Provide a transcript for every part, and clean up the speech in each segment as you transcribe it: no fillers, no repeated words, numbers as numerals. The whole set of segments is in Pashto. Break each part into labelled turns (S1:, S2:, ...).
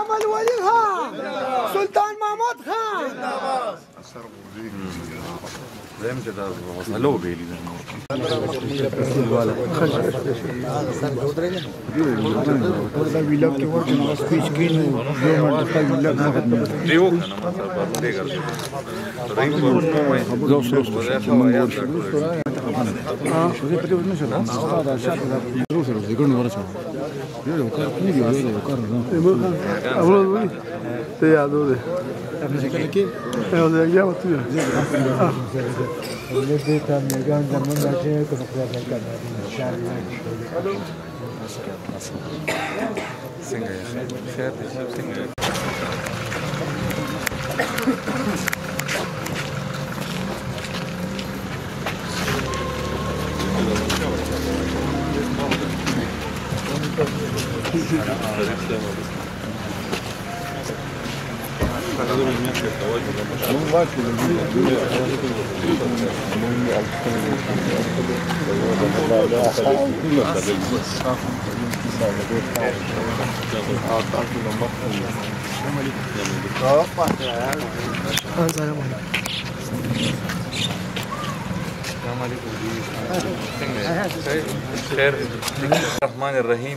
S1: محمد ولی خان سلطان محمد خان
S2: زم چې دا مسلو بیلی ده
S3: te yado de ya va tuya
S2: خیر الرحمن الرحیم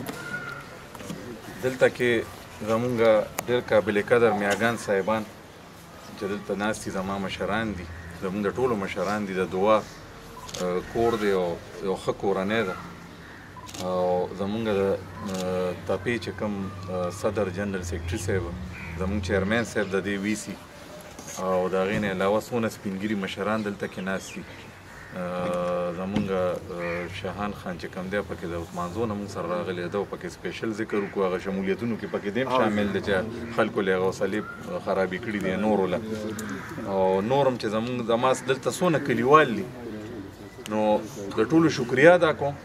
S2: دلته کې زمونږ ډېر قابل قدر میاګان صاحبان چې دلته ناست دي زما مشران دي زمونږ د ټولو مشران دي د دعا کور دی او یو ښه کورنۍ ده او زمونږ د تپې چې کوم صدر جنرال سیکرټري صاحب زمونږ چیرمین صاحب د دې وي سي او د هغې نه علاوه څونه سپینګیري مشران دلته کې ناست دي زمونږ شاهان خان چې کوم دی پکې د مانځو نه مونږ سره راغلی ده او پکې سپیشل ذکر وکړو هغه شمولیتونو کې پکې دیم شامل دی چې خلکو له هغه حوصلې خرابې کړي دي نورو له او نور هم چې زمونږ زما دلته څونه کلیوال دي نو د ټولو شکریا ادا کوم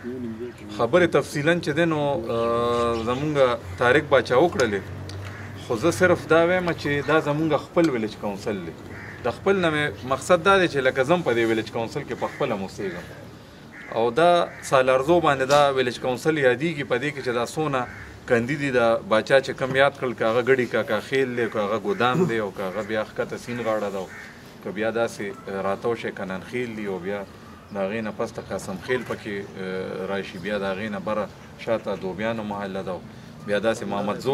S2: خبرې تفصیلا چې دی نو زمونږ طارق باچا وکړلې خو زه صرف دا وایم چې دا زمونږ خپل ویلیج کونسل دی د خپل نه مقصد دا دی چې لکه زم په دې ویلیج کونسل کې په خپله موسیږم او دا سالارزو باندې دا ویلیج کونسل یادیږي په دې کې چې دا څونه کندي دي د باچا چې کم یاد کړل که هغه ګډي کا خیل دی که هغه ګودام دی او که هغه بیا ښکته سیند غاړه ده که بیا داسې راتاو شي کنن خیل دی او بیا د هغې نه پس ته قاسم خیل پکې راشي بیا د هغې نه بره شاته دوبیانو محله ده بیا داسې محمدزو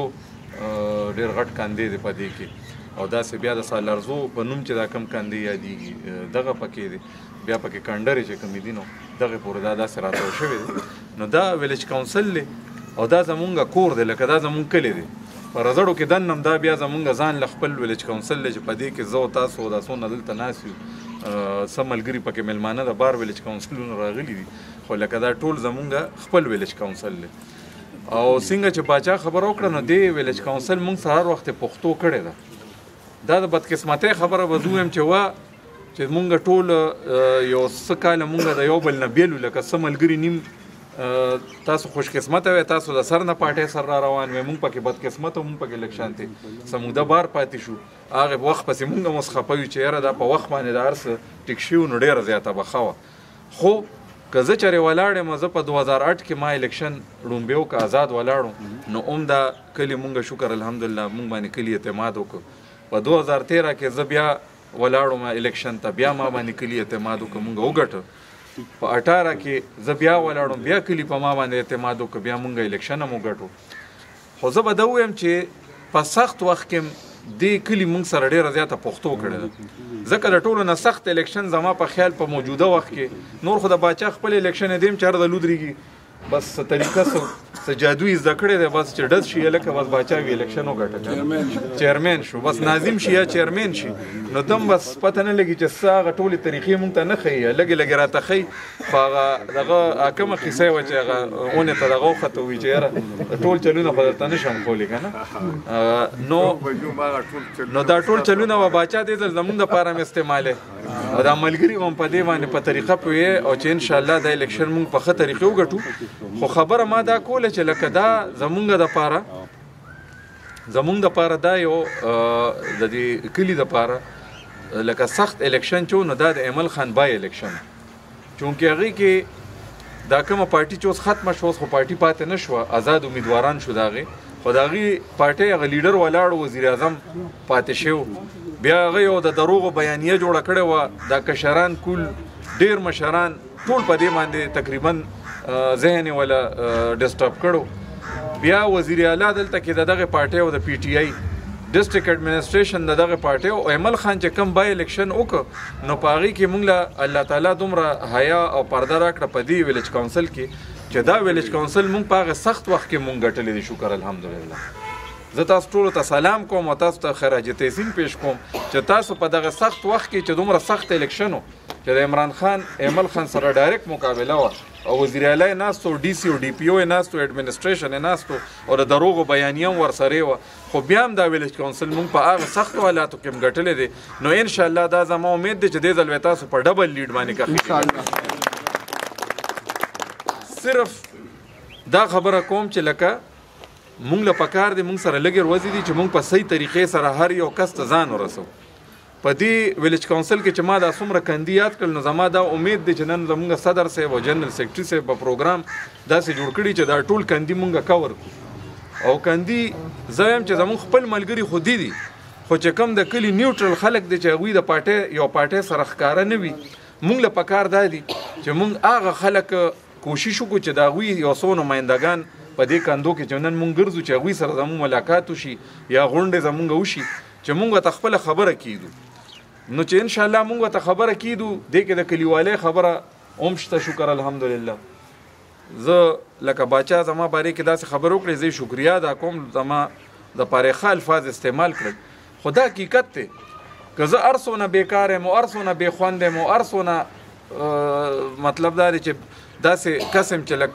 S2: ډېر غټ کندې دی په دې کې او داسې بیا د سالارزو په نوم چې دا کم کندې یادیږي دغه پکې دی بیا پکې کنډرې چې کومې دي نو دغې پورې دا داسې راتاو شوی دی نو دا ویلیج کونسل دی او دا زمونږ کور دی لکه دا زمونږ کلی دی په رزړو کې دننم دا بیا زمونږ ځان له خپل ویلیج کونسل دی چې په دې کې زه او تاسو دا څونه دلته ناست یو څه ملګري پکې میلمانه د بار ویلیج کونسلونو راغلي دي خو لکه دا ټول زمونږ خپل ویلیج کونسل دی او څنګه چې باچا خبره وکړه نو دې ویلیج کونسل مونږ سره هر وخت پښتو کړې ده دا د بدقسمتۍ خبره به زه ویم چې چې مونږ ټول یو څه کاله مونږ د یو بل نه بیلو لکه څه ملګري نیم تاسو خوش قسمته وی تاسو د سر نه پاټۍ سر را روان وی مونږ پکې بدقسمته مونږ پکې لږ شانتې سموده بار پاتې شو هغې وخت پسې مونږ هم اوس خفه یو چې یاره دا په وخت باندې د هر څه ټیک شوي نو ډېره زیاته به ښه وه خو که زه چېرې ولاړ یم زه په 2008 کې ما الیکشن ړومبې وکړه آزاد ولاړو نو هم دا کلي مونږ شکر الحمدلله مونږ باندې کلي اعتماد وکړو په 2013 کې زه بیا ولاړم الیکشن ته بیا ما باندې کلي اعتماد وکړه مونږ وګټه په 18 کې زه بیا ولاړم بیا کلي په ما باندې اعتماد وکړه بیا مونږ الیکشن هم وګټو خو زه به دا ووایم چې په سخت وخت کې دې کلي مونږ سره ډېره زیاته پښتو کړې ده ځکه د ټولو نه سخت الیکشن زما په خیال په موجوده وخت کې نور خو د باچا خپل الیکشن یې دیم چې هر د لودرېږي بس طریقه څه جادوی زده کړی دی بس چې ډز شي هلکه بس باچا وي الیکشن وګټه چیرمین شو بس ناظم شي یا چیرمین شي نو دم بس پته نه لګي چې څه هغه ټولې طریقې مونږ ته نه ښیي لږې لږې راته ښیي خو هغه دغه کومه کیسه وه چې هغه اونې ته دغه وخته وي چې یاره ټول چلونه خو درته نه شم کولی که نه نو دا ټول چلونه به باچا دې ځل زمونږ دپاره هم استعمالې او دا ملګري هم په دې باندې په طریقه پوهې او چې انشاءالله دا الیکشن مونږ په ښه طریقې وګټو خو خبره ما دا کوله چې لکه دا زمونږ دپاره دا یو د دې کلي دپاره لکه سخت الیکشن چې نو دا د ایمل خان بای الیکشن چونکې هغې کې دا کومه پارټي چې اوس ختمه شوه اوس خو پارټي پاتې نه شوه آزاد امیدواران شو د هغې خو د هغې پارټۍ هغه لیډر ولاړ وزیر اعظم پاتې شوی بیا هغه یو د دروغو بیانیه جوړه کړې وه دا کشران کول ډېر مشران ټول په دې باندې تقریبا ذهن یې ولا ډسټرب کړو بیا وزیر اعلی دلته کې د دغه پارټۍ او د پی ټی آی ډسټرکټ اډمنسټریشن د دغه پارټۍ او ایمل خان چې کم بای الیکشن وکړ نو په هغې کې موږ له الله تعالی دومره حیا او پرده راکړه په دې ویلیج کونسل کې چې دا ویلیج کونسل موږ په هغه سخت وخت کې موږ ګټلی دی شکر الحمدلله زه تاسو ټولو ته سلام کوم او تاسو ته خراج تحسین پیش کوم چې تاسو په دغه سخت وخت کې چې دومره سخت الیکشن و چې د عمران خان ایمل خان سره ډایرکټ مقابله وه او وزیر اعلی یې ناست و ډي سي او ډي پي او یې ناست و اډمنسټریشن یې ناست و او د دروغو بیانیه هم ورسره وه خو بیا هم دا ویلیج کونسل موږ په هغه سختو حالاتو کې هم ګټلی دی نو انشاءالله دا زما امید دی چې دې ځل به تاسو په ډبل لیډ باندې صرف دا خبره کوم چې لکه مونږ له پکار دی مونږ سره لږې ورځې دي چې مونږ په صحیح طریقې سره هر یو کس ته ځان ورسو په دې ویلیج کونسل کې چې ما دا څومره کندي یاد کړل نو زما دا امید دی چې نن زمونږ صدر صاحب او جنرال سیکرټري صاحب په پروګرام داسې جوړ کړي چې دا ټول کندي مونږ کور کړو او کندي زه وایم چې زمونږ خپل ملګري خو دي خو چې کم د کلي نیوټرل خلک دی چې هغوی د پارټۍ یو پارټۍ سره ښکاره نه وي مونږ له پکار دا دي چې مونږ هغه خلک کوشش وکړو چې د هغوی یو څو نمایندګان په دې کندو کې چې نن مونږ ګرځو چې هغوی سره زموږ ملاقات وشي یا غونډې زمونږ وشي چې مونږ ورته خپله خبره کیدو نو چې انشاءالله مونږ ورته خبره کیدو دې کې د کلیوالۍ خبره هم شته شکر الحمدلله زه لکه باچا زما بارې کې داسې خبر وکړې زه شکریا ادا کوم زما د پاره ښه الفاظ استعمال کړل خو دا حقیقت دی که زه هر څونه بېکار یم او هر څونه بېخوند یم او هر څونه مطلب دا دی چې داسې قسم چې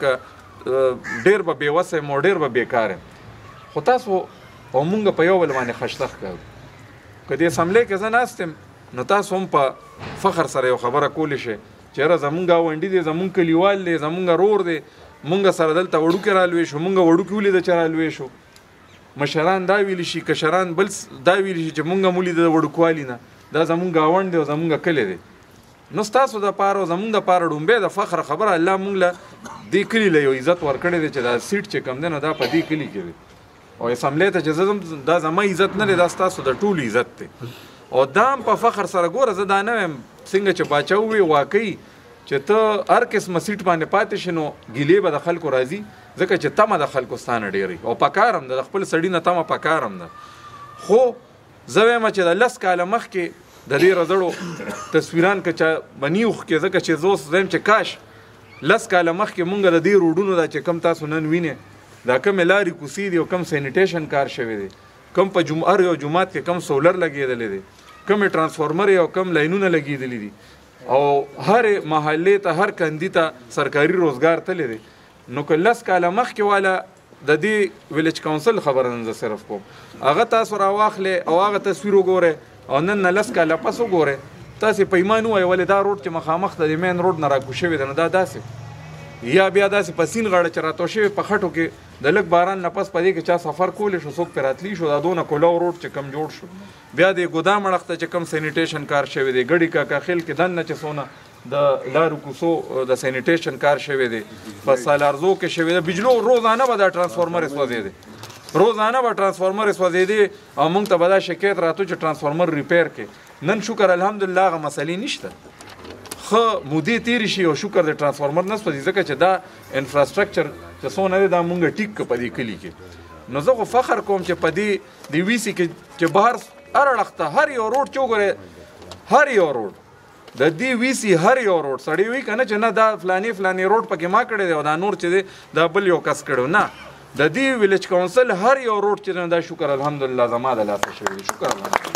S2: لکه ډېر به بېوسه یم او ډېر به بېکار یم خو تاسو او مونږ په یو بل باندې خشتخ کوو که دې اسمبلۍ کې زه ناست یم نو تاسو هم په فخر سره یو خبره کولی شئ چې یاره زمونږ ګاونډي دی زمونږ کلیوال دی زمونږ رور دی مونږ سره دلته وړوکې رالوی شو مونږ وړوکې ولیده چې رالوی شو مشران دا ویلی شي کشران بل دا ویلی شي چې مونږ هم ولیده د وړوکوالي نه دا زمونږ ګاونډ دی او زمونږ کلی دی نو ستاسو دپاره او زمونږ دپاره ډومبی د فخر خبره الله مونږ له دې کلي له یو عزت ورکړی دی چې دا سیټ چې کم دی نو دا په دې کلي کې دی او اسمبلۍ ته چې زه ځم دا زما عزت نه دی دا ستاسو د ټولو عزت دی او دا هم په فخر سره ګوره زه دا نه وایم څنګه چې باچا ووی واقعي چې ته هر قسمه سیټ باندې پاتې شې نو ګیلې به د خلکو راځي ځکه چې تمه د خلکو ستا نه ډېرې او پکار هم ده د خپل سړي نه تمه پکار هم ده خو زه وایم چې د 10 کاله مخکې د دې رزړو تصویران که چا بنیوخ کې ځکه چې زه اوس وایم چې کاش 10 کاله مخکې مونږ د دې روډونو دا چې کم تاسو نن وینئ دا کمې لارې کوڅې دي او کم سینیټیشن کار شوی دی کم په هر یو جومات کې کم سولر لګېدلی دی کمې ټرانسفارمر او کم لاینونه لګېدلی دي او هر محلې ته هر کندي ته سرکاري روزګار تللی دی نو که 10 کاله مخکې والا د دې ویلیج کونسل خبره نن زه صرف کوم هغه تاسو راواخلئ او هغه تصویر وګورئ او نن نه 10 کاله پس وګورئ تاسې په ایمان ووایئ ولې دا روډ چې مخامخ ته د مین روډ نه راکوز شوی دی نو دا داسې یا بیا داسې په سیند غاړه چې راتو شوی په خټو کې د لږ باران نه پس په دې کې چا سفر کولی شو څوک پرې راتلی شو دا دونه کولو روډ چې کم جوړ شو بیا د ګودام اړخ ته چې کم سینیټیشن کار شوی دی ګډي کاکا خیل کې دننه چې څونه د لارو کوڅو د سینیټیشن کار شوی دی په سالارزو کې شوی دی بجلو روزانه به دا ټرانسفارمر سوځېدی روزانه به ټرانسفارمر سوځېدی او موږ ته به دا شکایت راتو چې ټرانسفارمر ریپیر کې نن شکر الحمدلله هغه مسلې نشته ښه مودې تېرې شي او شکر د ټرانسفارمر نه سوځي ځکه چې دا انفراسټرکچر چې څونه دی دا مونږ ټیک که په دې کلي کې نو زه خو فخر کوم چې په دې د ویسي کې چې بهر هر اړخ ته هر یو روډ چې وګورئ هر یو روډ د دې ویسي هر یو روډ سړی وایي که نه چې نه دا فلاني روډ پکې ما کړی دی او دا نور چې دی دا بل یو کس کړی نه د دې ویلیج کونسل هر یو روډ چې دی دا شکر الحمدلله زما د لاسه شوی دی شکر الحمدلله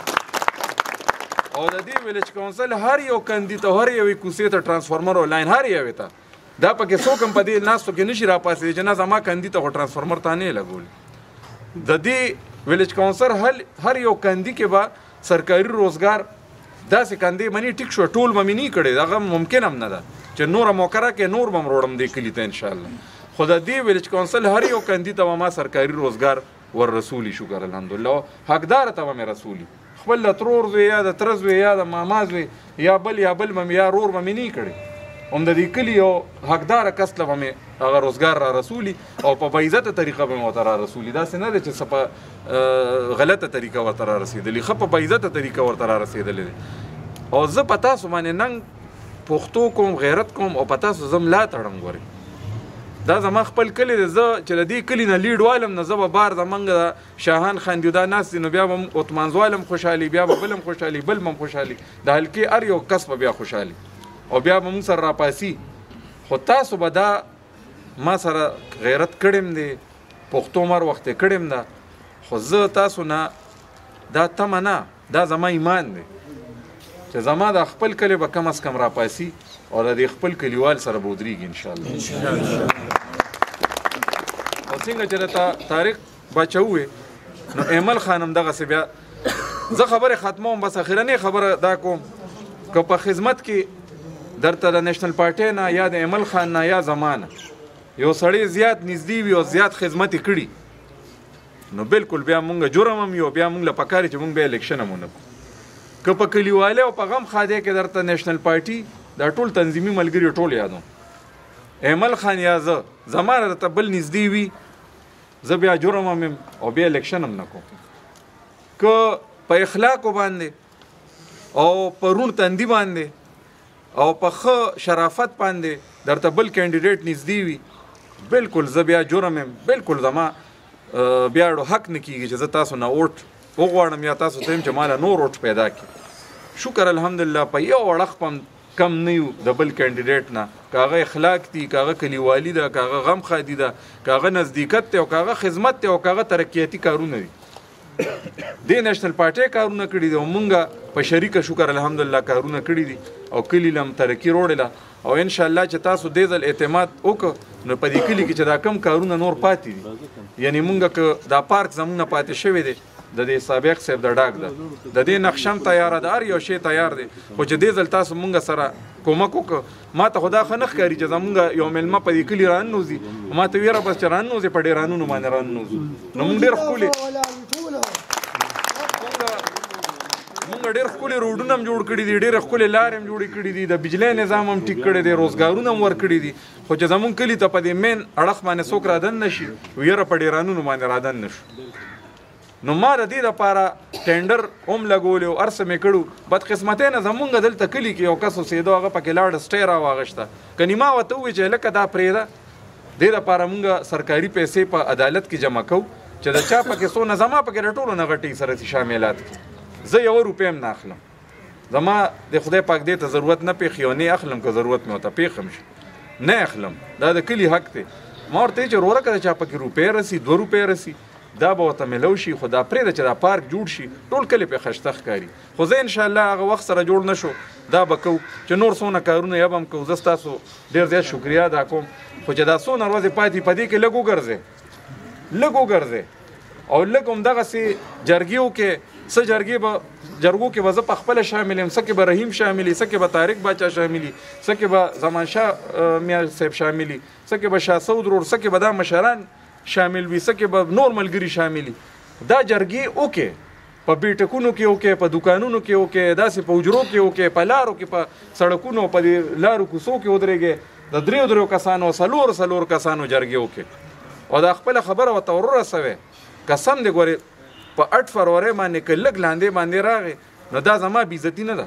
S2: او د دې ویلیج کونسل هر یو کندي ته هر یوې کوڅې ته ټرانسفارمر او لاین هر یوې ته دا پکې څوک هم په دې ناستو کې نشي راپاسېدی چې نه زما کندي ته خو ټرانسفارمر تا نه یې لګولی د دې ویلیج کونسل هر یو کندي کې به سرکاري روزګار داسې کندې مني ټیک شو ټول به مې نه کړی دغه ممکن هم نه ده چې نوره موقره کې نور به م روړم دې کلي ته انشاءالله خو د دې ویلیج کونسل هر یو کندي ته به ما سرکاري روزګار ور رسولي شکر الحمدلله حقداره ته به مې رسولي خپل د ترور زوی یا د تره زوی یا د ماما زوی یا بل به مې یا رور به مې نه کړی هم د دې کلي یو حقداره کس له به مې هغه روزګار را رسولي او په باعزته طریقه به مې ورته را رسولي. داسې نه دی چې څه په غلطه طریقه ورته را رسېدلي، ښه په باعزته طریقه ورته را رسېدلی دی. او زه په تاسو باندې ننګ پښتو کوم، غیرت کوم او په تاسو زه ملا تړم. ګورئ دا زما خپل کلی دی، زه چې د دې کلي نه لیډ والم نه زه به بار زمونږ د شاهان خاندي دا ناست دي نو بیا به عثمانزوال هم خوشحالي، بیا به بل هم خوشحالي، بل هم خوشحالي، د حلقې هر یو کس به بیا خوشحالي او بیا به مونږ سره راپاسي. خو تاسو به دا ما سره غیرت کړیم دی، پښتو مر وخت یې کړیم ده، خو زه تاسو نه دا تمه نه، دا زما ایمان دی چې زما د خپل کلی به کم از کم راپاسي او د دې خپل کلیوال سره به ودرېږي انشاءالله. او څنګه چې درته طارق باچا ووې نو ایمل خان هم دغسې بیا زه خبرې ختموم، بس اخرنۍ خبره دا کوم که په خدمت کې درته د نیشنل پارټۍ نه یا د ایمل خان نه یا زما نه یو سړی زیات نږدې وي او زیات خدمت یې کړي نو بالکل بیا مونږ جرم هم یو، بیا مونږ له پکار چې مونږ بیا الیکشن هم ونه کړو. که په کلیوالۍ او په غم خادۍ کې درته نیشنل پارټي دا ټول تنظیمي ملګري ټول یادوم، ایمل خان یا زه زما درته بل نږدې وي زه بیا جرم هم یم او بیا الیکشن هم نه کوم. که په اخلاقو باندې او په روڼ تندي باندې او په ښه شرافت باندې درته بل کینډیډیټ نږدې وي بالکل زه بیا جرم یم، بالکل زما بیا حق نه کیږي چې زه تاسو نه ووټ وغواړم یا تاسو ته یم چې ماله نور ووټ پیدا کړي. شکر الحمدلله په یو اړخ په کم نه یو د بل کینډیډیټ نه، که هغه اخلاق دي، که هغه کلیوالي ده، که هغه غم خادي ده، که هغه نزدېکت دی او که هغه خدمت دی او که هغه ترقیاتي کارونه دي. دې نیشنل پارټۍ کارونه کړي دي او مونږ په شریکه شکر الحمدلله کارونه کړي دي او کلي له هم ترقي روړله او انشاءالله چې تاسو دې ځل اعتماد وکړه نو په دې کلي کې چې دا کم کارونه نور پاتې دي، یعنی مونږ که دا پارک زمونږ نه پاتې شوی دی د دې سابق صاحب د ډاک ده، د دې نقشم تیاره ده، هر یو شی تیار دی، خو چې دې ځل تاسو مونږ سره کومک وکړه ما ته خو دا ښه نه ښکاري چې زمونږ یو میلمه په دې کلي راننوځي، ما ته ویره بس چې راننوځي په ډېرانونو باندې راننوځو نو مونږ ډېر ښکلي مونږ ډېر ښکلي روډونه هم جوړ کړي دي، ډېرې ښکلې لارې هم جوړې کړي دي، د بجلی نظام هم ټیک کړی دی، روزګارونه هم ورکړي دي، خو چې زمونږ کلي ته په دې مین اړخ باندې څوک رادن نه شي ویره په ډېرانونو باندې رادن نه شو. نو ما د دې دپاره ټینډر هم لګولی او هر څه مې کړو، بدقسمتۍ نه زمونږ دلته کلي کې یو کس اوسېده هغه پکې لاړه سټی راواغېشته، که نیما ورته ووایي چې هلکه دا پرېږده، دې دپاره مونږ سرکاري پیسې په عدالت کې جمع کوو چې د چا پکې څونه زما پکې د ټولو نه غټې سره شاملات کړي، زه یوه روپۍ هم نه اخلم، زما د خدای پاک دې ته ضرورت نه پېښي او نه اخلم، که ضرورت مې ورته پېښ هم شي نه اخلم، دا د کلي حق دی. ما ورته ویل چې وروره که د چا پکې روپۍ رسي 2 روپۍ رسي دا به ورته میلو شي، خو دا پرېږده چې دا پارک جوړ شي ټول کلي پرې ښایسته ښکاري. خو زه انشاءالله هغه وخت سره جوړ نه شو دا به کوو چې نور څونه کارونه یا به هم کوو. زه ستاسو ډېر زیات شکریا ادا کوم، خو چې دا څونه ورځې پاتې په دې کې لږ وګرځئ او لږ همدغسې جرګیو کې څه جرګو کې به زه په خپله شامل یم، څه کې به رحیم شاملي، څه کې به طارق باچا شاملي، څه کې به زمانشاه میاں صاحب شاملي، څه کې به شاه سعود ورور، څه کې به دا مشران شامل وي، څه کې به نور ملګري شاملي. دا جرګې وکړې په بیټکونو کې وکړې، په دوکانونو کې وکړې، داسې په حجرو کې وکړې، په لارو کې، په سړکونو په دې لارو کوڅو کې ودرېږې، د 3 کسانو 4 کسانو جرګې وکړې او دا خپله خبره ورته ورسوې. قسم دې ګورې په 8 فروری باندې که لږ لاندې باندې راغې نو دا زما بېعزتي نه ده،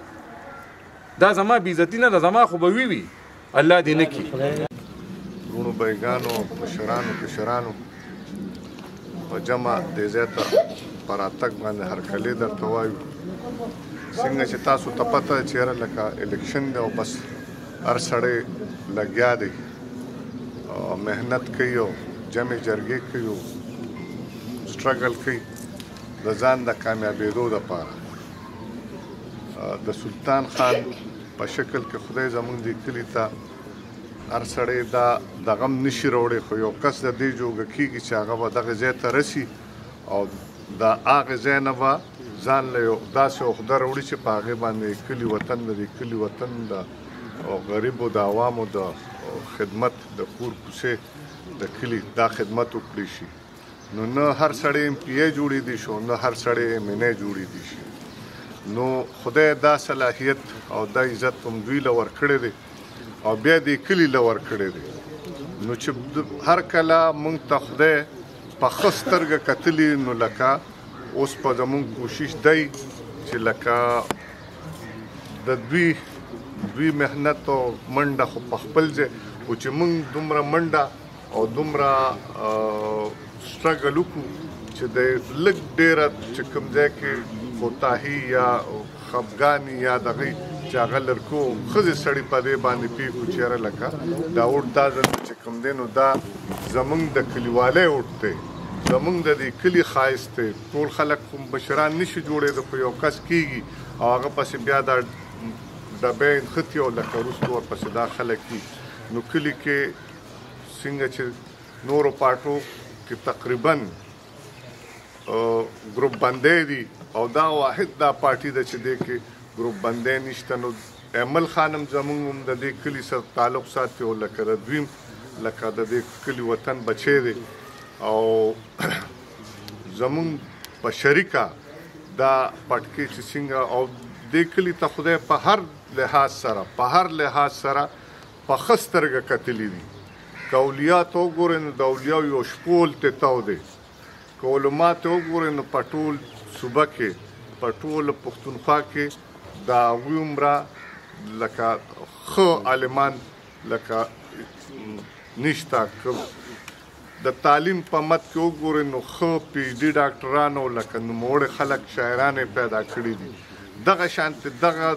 S2: دا زما بېعزتي نه ده، زما خو به وي الله دې نه کړي.
S4: ورونو بیګانو مشرانو کشرانو په جمع دې ځای ته په راتګ باندې هرکلی درته وایو. څنګه چې تاسو ته پته چېرې لکه الیکشن دی او بس هر سړی لګیا دی او محنت کوي او جمع جرګې کوي او سټرګل کوي د ځان د کامیابېدو دپاره. د سلطان خان په شکل کې خدای زمونږ دې کلي ته هر سړی دا دغه هم نشي راوړی، خو یو کس د دې جوګه کېږي چې هغه به دغه ځای ته رسي او د هغې ځای نه به ځان له یو داسې عهده راوړي چې په هغې باندې کلي وطن د دې کلي وطن د غریبو د عوامو د خدمت د کور کوڅې د کلي دا خدمت وکړی شي. نو نه هر سړی MP جوړېدی شو، نه هر سړی MNA جوړېدی شي. نو خدای دا صلاحیت او دا عزت هم دوی له ورکړی دی او بیا دې کلي له ورکړی دی نو چې هر کله موږ ته خدای په ښه سترګه کتلي نو لکه اوس په زموږ کوشش دی چې لکه د دوی محنت او منډه خو په خپل ځای خو چې موږ دومره منډه او دومره سټرګل وکړو چې د لږ ډېره چې کوم ځای کې کوتاهي یا خفګاني یا دغه چې هغه لرکو ښځې سړي په دې باندې پوهېږو چې یاره لکه دا اوټ دا ځل چې کوم دی نو دا زموږ د کلیوالۍ اوټ دی زموږ د دې کلي ښایست دی ټول خلک خو مشران نشي جوړېده خو یو کس کېږي او هغه پسې بیا دا ډبې نښتي او لکه وروسته ورپسې دا خلک دي نو کلي کې څنګه چې نورو پارټو کې تقریبا ګروپ بندی دي او دا واحد دا پارټي ده چې دې کې ګروپ بندی نشته نو ایمل خانم زموږ هم د دې کلي سره تعلق ساتي او لکه د دویم لکه د دې کلي وطن بچی دی او زموږ په شریکه دا پټکې چې څنګه او دې کلي ته خدای په هر لحاظ سره په ښه سترګه کتلي دي که اولیا ته وګورئ نو د اولیاو یو شپول ته تاو دی که علما ته وګورئ نو په ټول صوبه کې په ټوله پښتونخوا کې د هغوی عمره لکه ښه عالمان لکه نشته د تعلیم په مد کې وګورئ نو ښه پی ایچ ډي ډاکټرانو لکه نوموړي خلک شاعران یې پیدا کړي دي دغه شانتې دغه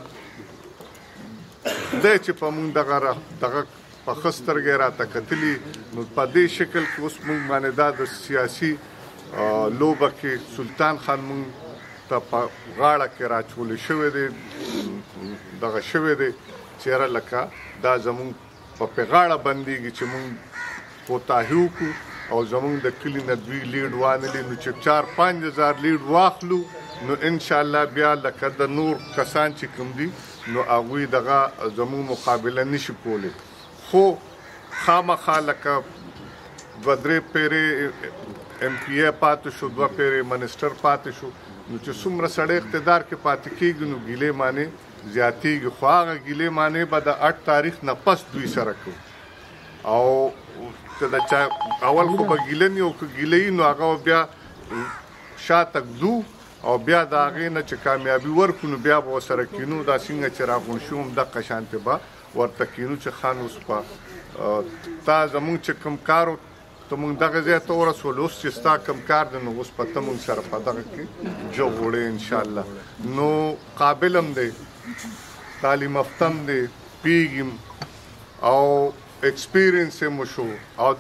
S4: دی چې په موږ دغه په ښه سترګې راته کتلي نو په دې شکل کې اوس موږ باندې دا د سیاسي لوبه کې سلطان خان موږ ته په غاړه کې راچولی شوی دی دغه شوی دی چېره لکه دا زموږ په غاړه بندېږي چې موږ کوتاهي وکړو او زموږ د کلي نه دوی لیډ وانلي نو چې 4-5 هزار لیډ واخلو نو انشاءالله بیا لکه د نور کسان چې کوم دي نو هغوی دغه زموږ مقابله نشي کولی خو خامخا لکه 2-3 پیرې ایم پی ای پاتې شو 2 پیرې منسټر پاتې شو نو چې څومره سړی اقتدار کې پاتې کېږي نو ګیلې معنی زیاتېږي خو هغه ګیلې معنی به د 8 تاریخ نه پس دوی سره کوو او که د چا اول خو به ګیله نه وي او که ګیله وي نو هغه بیا شاته ږدو او بیا د هغې نه چې کامیابي ورکړو نو بیا به ورسره کینو دا څنګه چې راغونډ شو همدغه شانتې به ورته کینو چې خان اوس په تا زموږ چې کوم کار ته موږ دغه ځای ته ورسولو اوس چې ستا کوم کار دی نو اوس په ته موږ سره په دغه کې جو وړې انشاءالله نو قابل هم دی تعلیم یافته هم دی پیږي او ایکسپیرینس یې مو شو او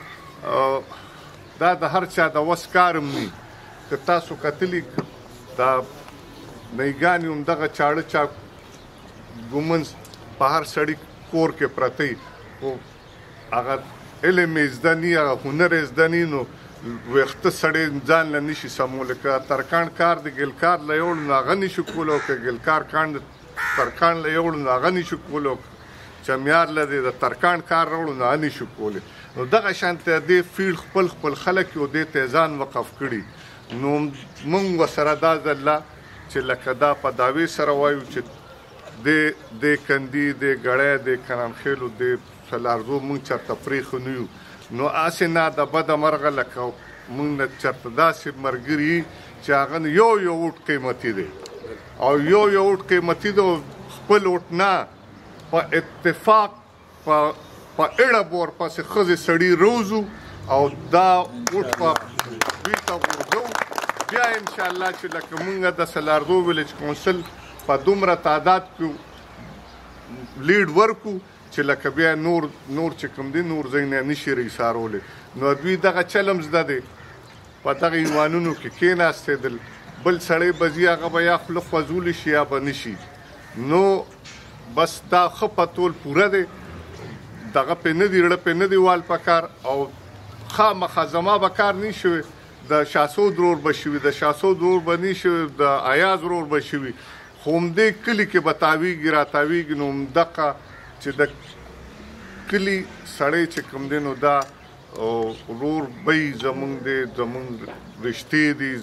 S4: دا د هر چا د وس کار هم نی که تاسو کتلي دا میګانې همدغه چاړه چا ګومنز په هر سړي کور کې پرته وي خو هغه علم یې زده ني هغه هنر یې زده ني نو ویښته سړی ځان له نشي سمولی که ترکاڼ کار د ګلکار له یوړو نو هغه نشي کولی او که ګلکار کاڼ د ترکاڼ له یوړو نو هغه نشي کولی او چمیار له د ترکاڼ کار راوړو نو هغه نشي کولی نو دغه شانته دې فیلډ خپل خلک یو دې ته ځان وقف کړي نو موږ ورسره دا ځله چې لکه دا په دعوې سره وایو چې د کندي د ګړی د کنانخیلو د سلارزو موږ چېرته پرېښو نه یو نو هسې نه د بده مرغه لکه موږ نه چېرته داسې ملګري چې هغه نه یو اوټ قیمتي دی او یو اوټ قیمتي دی او خپل اوټ نه په اتفاق په اړه به ورپسې ښځې سړي روزو او دا اوټ په دوی ته غورځو بیا انشاءالله چې لکه مونږ د سلاردو ویلیج کونسل په دومره تعداد کې لیډ ورکو چې لکه بیا نور چې کوم دی نور ځای نه نشي رایسارولی نو دوی دغه چلم زده دی په دغه ایوانونو کې کېناستېدل بل سړی به ځي هغه به یا خوله خوځولی شي یا به نشي نو بس دا ښه پتول پوره دی دغه پې نه دي زړه پې نه دی وال پکار او خامخا زما به کار نه شوی د شاسود رور به شوي د شاسود رور به نه شوي د ایاز رور به شوي خو همدې کلي کې به تاویږي راتاویږي نو همدغه چې د کلي سړی چې کوم دی نو دا رور بی زمونږ دی زمونږ رشتې دي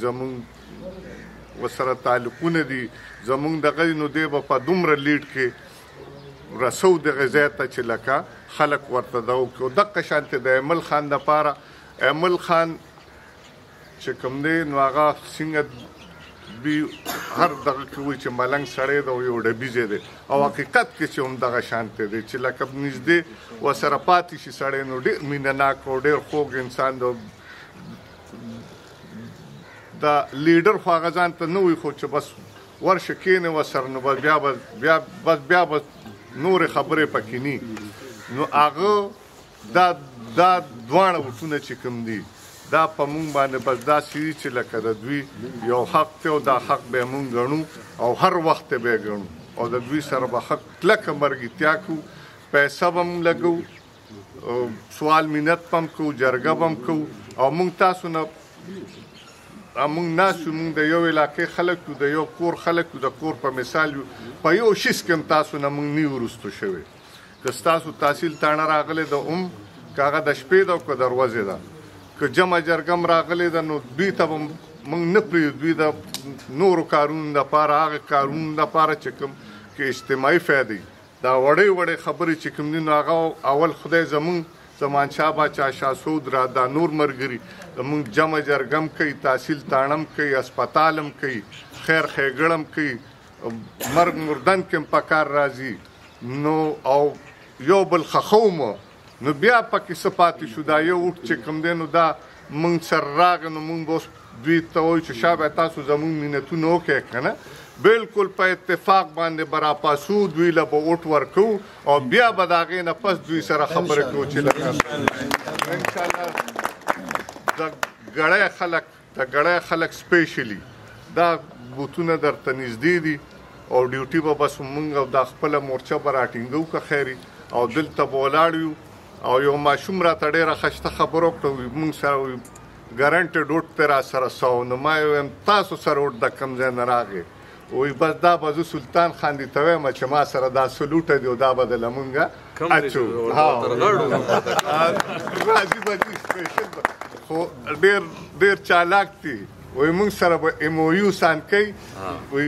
S4: زمونږ ورسره تعلقونه دي زمونږ دغه نو دی به په دومره لیډ کې رسو دغه ځای ته چې لکه خلک ورته دا وکړو. دقه شانتې د ایمل خان دپاره ایمل خان چې کوم دی نو هغه څنګه هر دغه کې وایي چې ملنګ سړی دی او یو ډبیزی دی او حقیقت کې چې هم دغه شانتې دی چې لکه نږدې ورسره پاتې شي سړی نو ډېر مینه ناک او ډېر خوږ انسان دی. د لیډر خو هغه ځان ته نه وایي خو چې بس ورشه کښېنې ورسره نو بیا به نورې خبرې پکې ني. نو هغه دا دواړه وټونه چې کوم دي دا په مونږ باندې بس داسې دي چې لکه د دوی یو حق دی او دا حق به مونږ ګڼو او هر وخت به یې ګڼو او د دوی سره به حق کلکه مرګتیا کوو، پیسه به هم لګو، سوال منت به هم کوو، جرګه به هم کوو او مونږ تاسو نه مونږ ناست یو، مونږ د یو علاقې خلک یو، د یو کور خلک یو، د کور په مثال یو، په یو شیز کې هم تاسو نه مونږ نه یو وروستو شوی. که ستاسو تحصیل تاڼه راغلی ده هم که هغه د شپې ده او که د ورځې ده، که جمع جرګه هم راغلی ده نو دوی ته به مونږ نه پرېږدو. دوی د نورو کارونو دپاره هغه کارونو دپاره چې کوم کې اجتماعي فایدې دا وړې وړې خبرې چې کوم دي نو هغه اول خدای زمونږ زمانشاه باچا شاه سعود را دا نور ملګري زمونږ جمع جرګه هم کوي، تحصیل تاڼه هم کوي، اسپتال هم کوي، خیر ښېګړه هم کوي، مرګ مردن کې هم په کار راځي. نو او یو بل خخومه نو بیا پکې څه پاتې شو. دا یو اوټ چې کوم دی نو دا مونږ سره راغی نو مونږ به اوس دوی ته وایو چې شابه تاسو زمونږ مینتونه وکړئ که نه. بالکل په اتفاق باندې به راپاسو، دوی له به اوټ ورکوو او بیا به د هغې نه پس دوی سره خبرې کوو چې لکه انشاءالله د ګړی خلک سپیشلی دا بوتونه درته نږدې دي او ډیوټي به بس مونږ او دا خپله مورچه به راټینګو که خیري او دلته به ولاړ یو. او یو ماشوم راته ډېره ښایسته خبره وکړه، مونږ سره ګارنټډ اوټ پې را سره سو. نو ما ویم تاسو سره اوټ د کوم ځای نه راغې؟ وایي بس دا به زه سلطان خان دې ته وایم چې ما سره دا سلوټه دی او دا به دله مونږه اچو. راځي به دي سپیشل خو ډېر چالاک دي. وایي مونږ سره به ایم او یو سان کوي، وایي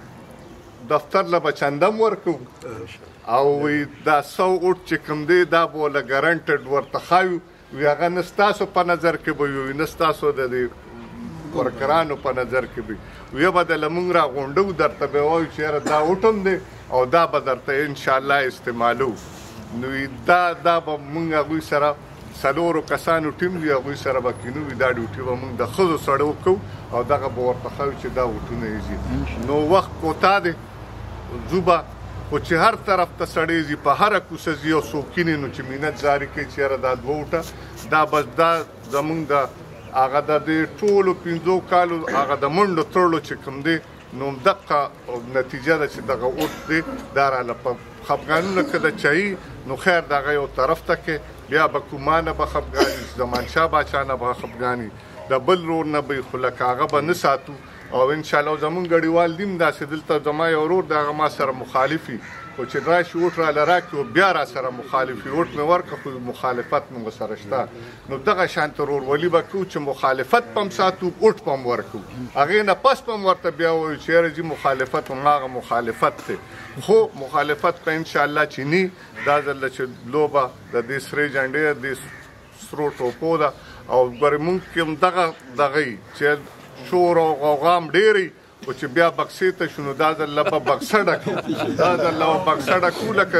S4: دفتر له به چندم ورکوو او وی دا 100 اوټ چې کوم دی دا به له ګارنټډ ورته ښایو. وی هغه نه ستاسو په نظر کې به وي نه ستاسو د دې ورکرانو په نظر کې به وی به دله مونږ راغونډو درته به وایو چې یاره دا اوټ هم دی او دا به درته انشاءالله استعمالو. نو دا به مونږ هغوی سره 4 کسانو ټیم دی هغوی سره به کینو. وي دا ډیوټي به مونږ د ښځو سره وکړو او دغه به ورته ښایو چې دا اوټونه یې ځي. نو وخت کوتا دی ځو به خو چې هر طرف ته سړی ځي په هره کوڅه ځي او څوک کینې نو چې مینت جاري کوي چې یاره دا 2 اوټه دا بس دا زمونږ د هغه د دې ټولو 5 کالو هغه د منډو تړلو چې کوم دی نو دقه نتیجه ده چې دغه اوټ دی دا راله په خفګانونه که د چایي نو خیر دغه یو طرف ته کې بیا به کوما نه به خفګاني، زمانشاه باچا نه به خفګاني، د بل رور نه به خو لکه هغه به نه ساتو. او انشاءالله زمونږ ګډیوال دي هم داسې دلته زما یو ورور د هغه ما سره مخالفي خو چې راشي اوټ راله راکړي او بیا را سره مخالفي اوټ مې ورکړه خو مخالفت مې ورسره شته. نو دغه شانته ورورولي به کوو چې مخالفت په هم ساتو اوټ په هم ورکوو. هغې نه پس په هم ورته بیا وایو چې یاره ځي مخالفت هماغه مخالفت دی خو مخالفت په انشاءالله چې نی دا ځله چې لوبه د دې سرې جنډې د سرو ټوپو ده او ګورې مونږ کې هم دغه چې شور او غوغام ډېری خو چې بیا بکسې ته شو نو دا ځله به بکسه ډکو دا ځله به بکسه ډکو لکه.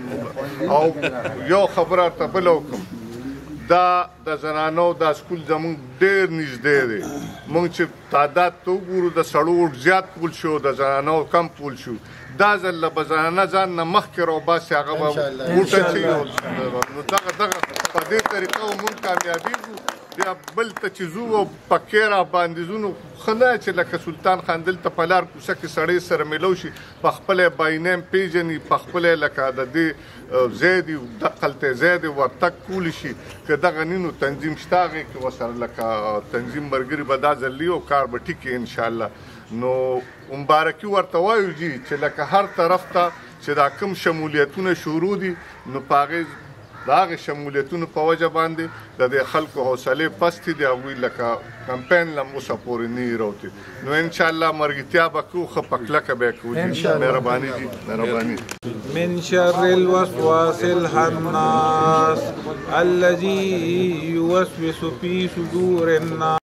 S4: او یو خبره ورته بله وکړم، دا د زنانو دا سکول زمونږ ډېر نږدې دی. مونږ چې تعداد ته وګورو د سړو اوټ زیات پول شو د زنانو کم پول شو. دا ځله به زنانه ځان نه مخکې راوباسي هغه به اوټ اچوي. نو دغه په دې طریقه به مونږ کامیابېږو. بیا بل ته چې ځو او پکې را باندې ځو نو ښه نه چې لکه سلطان خان دلته په لار کوڅه کې سړی سره میلو شي په خپله یې باینیم پېژني په خپله یې لکه د دې ځای دی دقلته ځای دی ورتګ کولی شي. که دغه نی نو تنظیم شته هغې کې ورسره لکه تنظیم ملګري به دا ځلي او کار به ټیکي انشاءالله. نو مبارکي ورته وایو جي چې لکه هر طرف ته چې دا کوم شمولیتونه شروع دي نو په هغې د هغې شمولیتونو په وجه باندې د دې خلکو حوصلې پستې دي هغوی لکه کمپین له هم اوسه پورې نه یې راوتې نو انشاءالله مرګتیا به کوو ښه په کلکه به یې کوو مهرباني جي مهرباني
S5: من شر الوسواس الخناس الذي يوسوس في صدور الناس